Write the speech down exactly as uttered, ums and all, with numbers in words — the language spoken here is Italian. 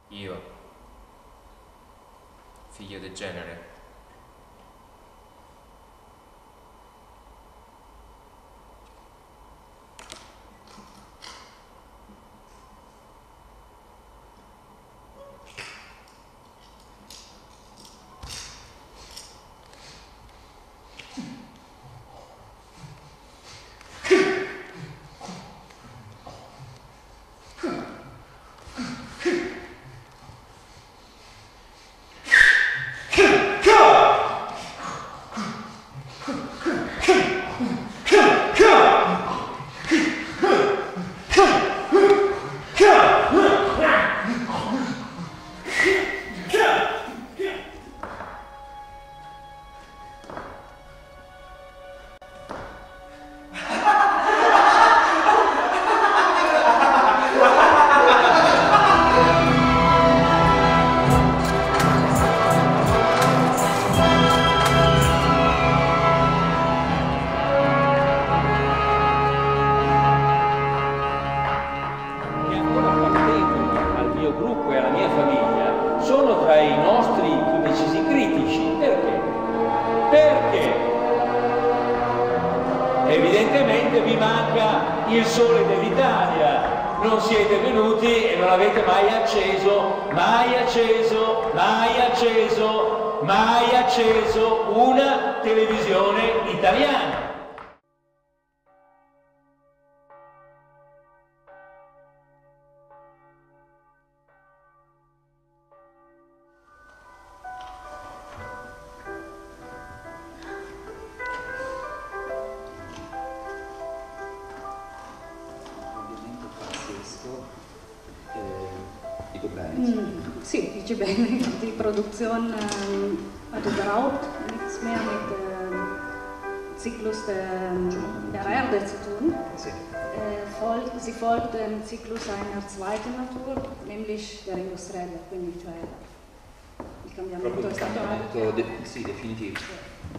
io, figlio del genere. Evidentemente vi manca il sole dell'Italia, non siete venuti e non avete mai acceso, mai acceso, mai acceso, mai acceso una televisione italiana. Mm, sì, dice bene, die Produktion ähm, hat überhaupt nichts mehr mit dem ähm, Zyklus der, der Erde zu tun. Äh, folgt, sie folgt dem Zyklus einer zweiten Natur, nämlich der industrielle, quindi cioè il cambiamento è stato de sì, definitivo.